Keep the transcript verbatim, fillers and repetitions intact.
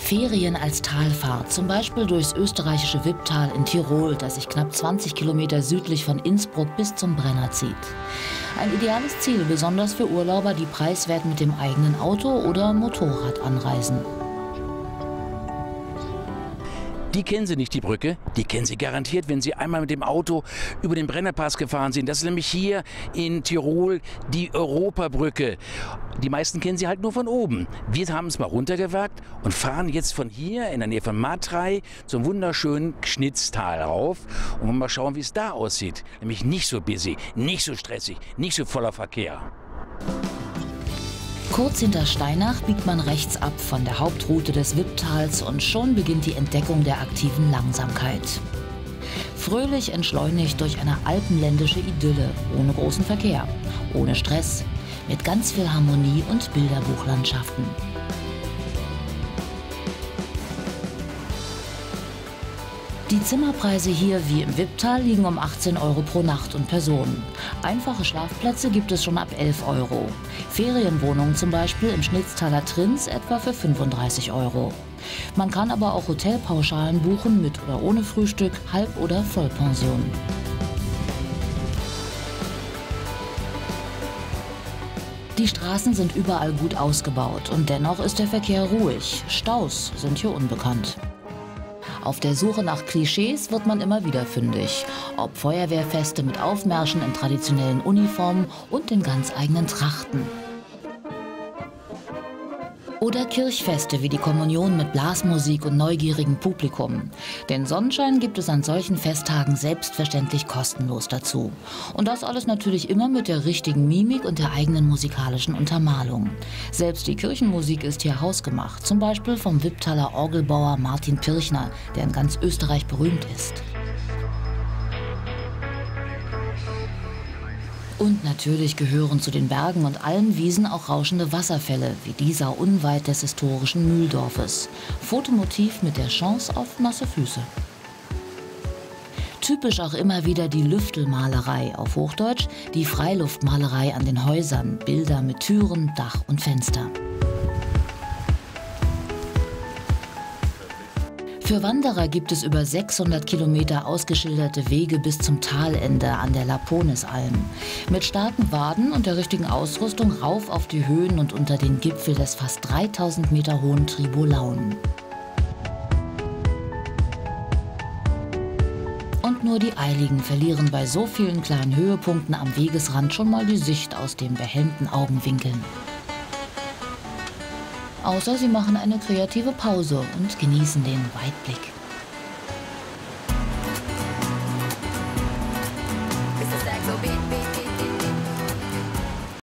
Ferien als Talfahrt, zum Beispiel durchs österreichische Wipptal in Tirol, das sich knapp zwanzig Kilometer südlich von Innsbruck bis zum Brenner zieht. Ein ideales Ziel, besonders für Urlauber, die preiswert mit dem eigenen Auto oder Motorrad anreisen. Die kennen Sie nicht, die Brücke. Die kennen Sie garantiert, wenn Sie einmal mit dem Auto über den Brennerpass gefahren sind. Das ist nämlich hier in Tirol die Europabrücke. Die meisten kennen sie halt nur von oben. Wir haben es mal runtergewagt und fahren jetzt von hier in der Nähe von Matrei zum wunderschönen Gschnitztal rauf. Und wollen mal schauen, wie es da aussieht. Nämlich nicht so busy, nicht so stressig, nicht so voller Verkehr. Kurz hinter Steinach biegt man rechts ab von der Hauptroute des Wipptals und schon beginnt die Entdeckung der aktiven Langsamkeit. Fröhlich entschleunigt durch eine alpenländische Idylle, ohne großen Verkehr, ohne Stress, mit ganz viel Harmonie und Bilderbuchlandschaften. Die Zimmerpreise hier wie im Wipptal liegen um achtzehn Euro pro Nacht und Person. Einfache Schlafplätze gibt es schon ab elf Euro. Ferienwohnungen zum Beispiel im Schnitztaler Trins etwa für fünfunddreißig Euro. Man kann aber auch Hotelpauschalen buchen mit oder ohne Frühstück, Halb- oder Vollpension. Die Straßen sind überall gut ausgebaut und dennoch ist der Verkehr ruhig. Staus sind hier unbekannt. Auf der Suche nach Klischees wird man immer wieder fündig. Ob Feuerwehrfeste mit Aufmärschen in traditionellen Uniformen und den ganz eigenen Trachten. Oder Kirchfeste wie die Kommunion mit Blasmusik und neugierigem Publikum. Den Sonnenschein gibt es an solchen Festtagen selbstverständlich kostenlos dazu. Und das alles natürlich immer mit der richtigen Mimik und der eigenen musikalischen Untermalung. Selbst die Kirchenmusik ist hier hausgemacht, zum Beispiel vom Wipptaler Orgelbauer Martin Pirchner, der in ganz Österreich berühmt ist. Und natürlich gehören zu den Bergen und Almwiesen auch rauschende Wasserfälle, wie dieser unweit des historischen Mühldorfes. Fotomotiv mit der Chance auf nasse Füße. Typisch auch immer wieder die Lüftelmalerei, auf Hochdeutsch die Freiluftmalerei an den Häusern, Bilder mit Türen, Dach und Fenster. Für Wanderer gibt es über sechshundert Kilometer ausgeschilderte Wege bis zum Talende an der Laponisalm. Mit starken Waden und der richtigen Ausrüstung rauf auf die Höhen und unter den Gipfel des fast dreitausend Meter hohen Tribolaun. Und nur die Eiligen verlieren bei so vielen kleinen Höhepunkten am Wegesrand schon mal die Sicht aus den behelmten Augenwinkeln. Außer sie machen eine kreative Pause und genießen den Weitblick. It's a stack so big, big.